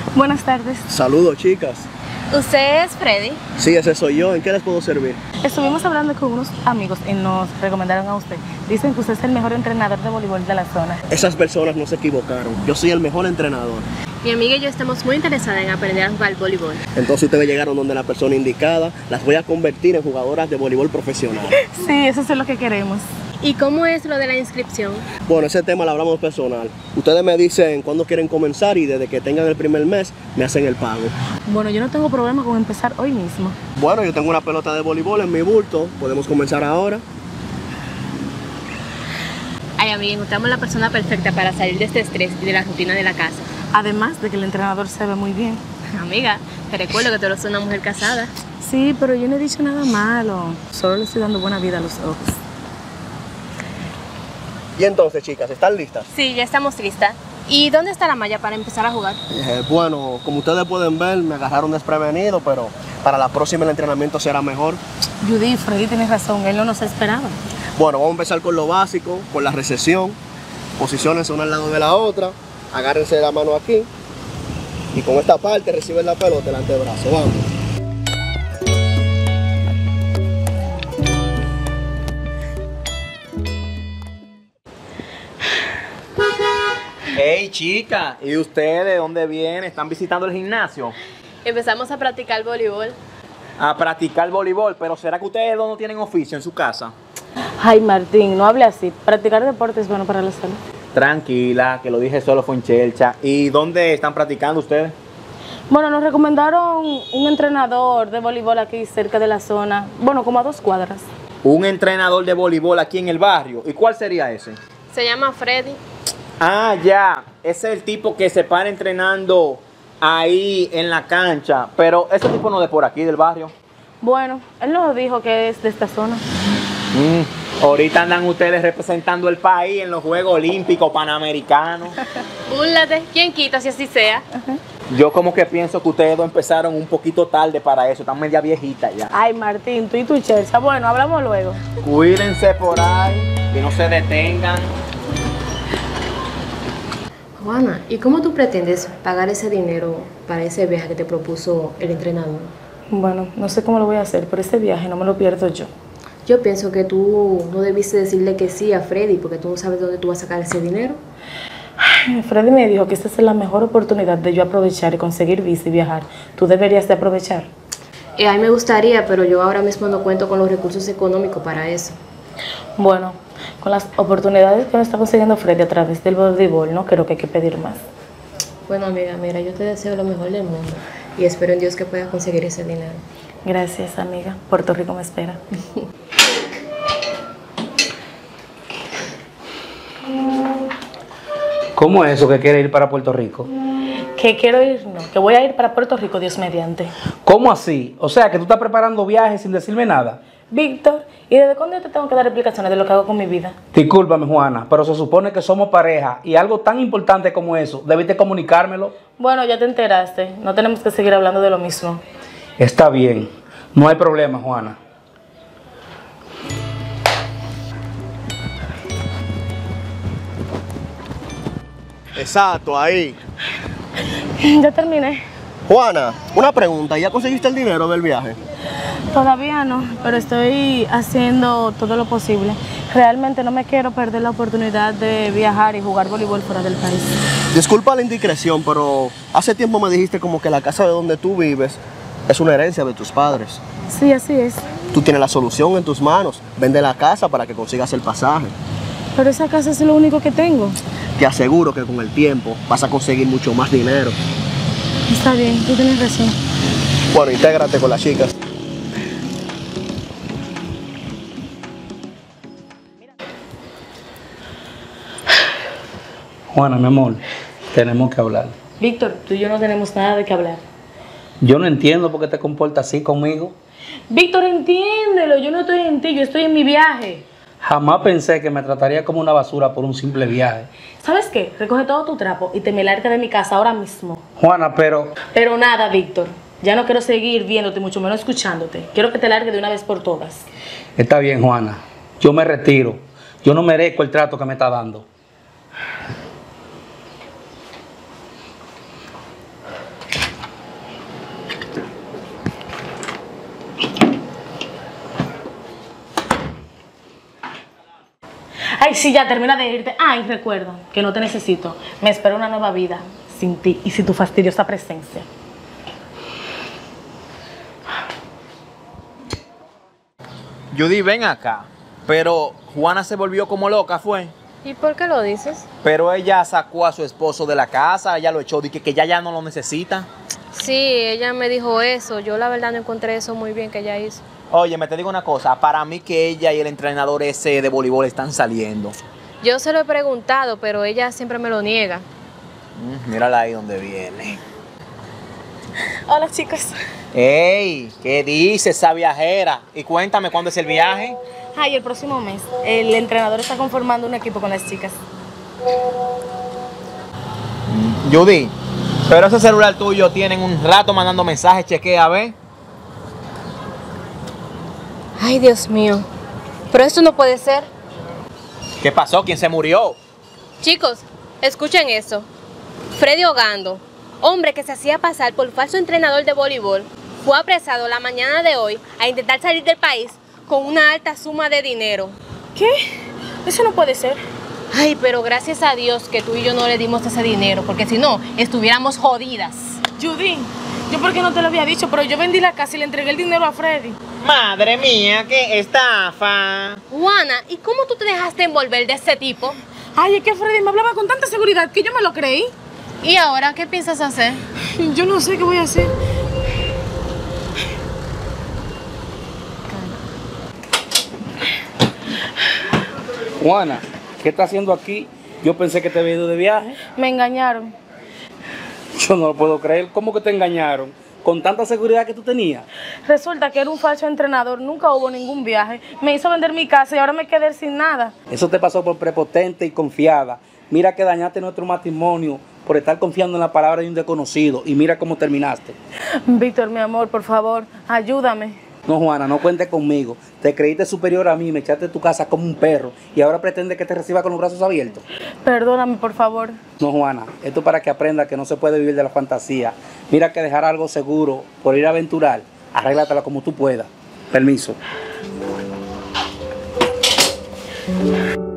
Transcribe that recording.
Buenas tardes. Saludos, chicas. ¿Usted es Freddy? Sí, ese soy yo. ¿En qué les puedo servir? Estuvimos hablando con unos amigos y nos recomendaron a usted. Dicen que usted es el mejor entrenador de voleibol de la zona. Esas personas no se equivocaron. Yo soy el mejor entrenador. Mi amiga y yo estamos muy interesadas en aprender a jugar voleibol. Entonces ustedes llegaron donde la persona indicada. Las voy a convertir en jugadoras de voleibol profesional. Sí, eso es lo que queremos. ¿Y cómo es lo de la inscripción? Bueno, ese tema lo hablamos personal. Ustedes me dicen cuándo quieren comenzar y desde que tengan el primer mes me hacen el pago. Bueno, yo no tengo problema con empezar hoy mismo. Bueno, yo tengo una pelota de voleibol en mi bulto. Podemos comenzar ahora. Ay, amiga, encontramos la persona perfecta para salir de este estrés y de la rutina de la casa. Además de que el entrenador se ve muy bien. Amiga, te recuerdo que tú eres una mujer casada. Sí, pero yo no he dicho nada malo. Solo le estoy dando buena vida a los ojos. Y entonces, chicas, ¿están listas? Sí, ya estamos listas. ¿Y dónde está la malla para empezar a jugar? Bueno, como ustedes pueden ver, me agarraron desprevenido, pero para la próxima el entrenamiento será mejor. Judy, Freddy tiene razón, él no nos esperaba. Bueno, vamos a empezar con lo básico, con la recepción. Posiciónense una al lado de la otra, agárrense de la mano aquí y con esta parte reciben la pelota del antebrazo. Vamos. Hey chica, ¿y ustedes de dónde vienen? ¿Están visitando el gimnasio? Empezamos a practicar voleibol. A practicar voleibol, pero ¿será que ustedes dos no tienen oficio en su casa? Ay, Martín, no hable así. Practicar deporte es bueno para la salud. Tranquila, que lo dije solo fue en Chelcha. ¿Y dónde están practicando ustedes? Bueno, nos recomendaron un entrenador de voleibol aquí cerca de la zona. Bueno, como a 2 cuadras. Un entrenador de voleibol aquí en el barrio. ¿Y cuál sería ese? Se llama Freddy. Ah, ya. Ese es el tipo que se para entrenando ahí en la cancha. Pero ese tipo no es de por aquí, del barrio. Bueno, él nos dijo que es de esta zona. Ahorita andan ustedes representando el país en los Juegos Olímpicos Panamericanos. Búrlate, ¿quién quita si así sea? Yo como que pienso que ustedes dos empezaron un poquito tarde para eso. Están media viejitas ya. Ay, Martín, tú y tu Chelsea. Bueno, hablamos luego. Cuídense por ahí, que no se detengan. Juana, ¿y cómo tú pretendes pagar ese dinero para ese viaje que te propuso el entrenador? Bueno, no sé cómo lo voy a hacer, pero ese viaje no me lo pierdo yo. Yo pienso que tú no debiste decirle que sí a Freddy porque tú no sabes dónde tú vas a sacar ese dinero. Ay, Freddy me dijo que esta es la mejor oportunidad de yo aprovechar y conseguir visa y viajar. Tú deberías de aprovechar. A mí me gustaría, pero yo ahora mismo no cuento con los recursos económicos para eso. Bueno, con las oportunidades que me está consiguiendo Freddy a través del voleibol, no creo que hay que pedir más. Bueno, amiga, mira, yo te deseo lo mejor del mundo y espero en Dios que puedas conseguir ese dinero. Gracias, amiga. Puerto Rico me espera. ¿Cómo es eso que quiere ir para Puerto Rico? Que quiero ir, no, que voy a ir para Puerto Rico, Dios mediante. ¿Cómo así? O sea, que tú estás preparando viajes sin decirme nada. Víctor, ¿y desde cuándo yo te tengo que dar explicaciones de lo que hago con mi vida? Discúlpame, Juana, pero se supone que somos pareja y algo tan importante como eso, debiste comunicármelo. Bueno, ya te enteraste. No tenemos que seguir hablando de lo mismo. Está bien, no hay problema, Juana. Exacto, ahí. Ya terminé. Juana, una pregunta. ¿Ya conseguiste el dinero del viaje? Todavía no, pero estoy haciendo todo lo posible. Realmente no me quiero perder la oportunidad de viajar y jugar voleibol fuera del país. Disculpa la indiscreción, pero hace tiempo me dijiste como que la casa de donde tú vives es una herencia de tus padres. Sí, así es. Tú tienes la solución en tus manos. Vende la casa para que consigas el pasaje. Pero esa casa es lo único que tengo. Te aseguro que con el tiempo vas a conseguir mucho más dinero. Está bien, tú tienes razón. Bueno, intégrate con las chicas. Juana, mi amor, tenemos que hablar. Víctor, tú y yo no tenemos nada de qué hablar. Yo no entiendo por qué te comportas así conmigo. Víctor, entiéndelo, yo no estoy en ti, yo estoy en mi viaje. Jamás pensé que me trataría como una basura por un simple viaje. ¿Sabes qué? Recoge todo tu trapo y te me larga de mi casa ahora mismo. Juana, pero... Pero nada, Víctor. Ya no quiero seguir viéndote, mucho menos escuchándote. Quiero que te largue de una vez por todas. Está bien, Juana. Yo me retiro. Yo no merezco el trato que me está dando. Ay, sí, ya termina de irte. Ay, recuerda que no te necesito. Me espera una nueva vida sin ti y sin tu fastidiosa presencia. Judy, ven acá. Pero Juana se volvió como loca, ¿fue? ¿Y por qué lo dices? Pero ella sacó a su esposo de la casa, ella lo echó, dije que ya no lo necesita. Sí, ella me dijo eso. Yo la verdad no encontré eso muy bien que ella hizo. Oye, me te digo una cosa, para mí que ella y el entrenador ese de voleibol están saliendo. Yo se lo he preguntado, pero ella siempre me lo niega. Mírala ahí donde viene. Hola, chicos. ¡Ey! ¿Qué dice esa viajera? Y cuéntame cuándo es el viaje. Ay, el próximo mes. El entrenador está conformando un equipo con las chicas. Judy, pero ese celular tuyo tienen un rato mandando mensajes, chequea, a ver. Ay, Dios mío. Pero esto no puede ser. ¿Qué pasó? ¿Quién se murió? Chicos, escuchen eso. Freddy Ogando, hombre que se hacía pasar por falso entrenador de voleibol, fue apresado la mañana de hoy a intentar salir del país con una alta suma de dinero. ¿Qué? Eso no puede ser. Ay, pero gracias a Dios que tú y yo no le dimos ese dinero, porque si no, estuviéramos jodidas. Judy, yo porque no te lo había dicho, pero yo vendí la casa y le entregué el dinero a Freddy. Madre mía, qué estafa. Juana, ¿y cómo tú te dejaste envolver de ese tipo? Ay, es que Freddy me hablaba con tanta seguridad que yo me lo creí. ¿Y ahora qué piensas hacer? Yo no sé qué voy a hacer. Juana, ¿qué estás haciendo aquí? Yo pensé que te había ido de viaje. Me engañaron. Yo no lo puedo creer. ¿Cómo que te engañaron? Con tanta seguridad que tú tenías. Resulta que era un falso entrenador, nunca hubo ningún viaje. Me hizo vender mi casa y ahora me quedé sin nada. Eso te pasó por prepotente y confiada. Mira que dañaste nuestro matrimonio por estar confiando en la palabra de un desconocido. Y mira cómo terminaste. Víctor, mi amor, por favor, ayúdame. No, Juana, no cuentes conmigo. Te creíste superior a mí, me echaste de tu casa como un perro y ahora pretendes que te reciba con los brazos abiertos. Perdóname, por favor. No, Juana, esto es para que aprendas que no se puede vivir de la fantasía. Mira que dejar algo seguro por ir a aventurar, arréglatela como tú puedas. Permiso.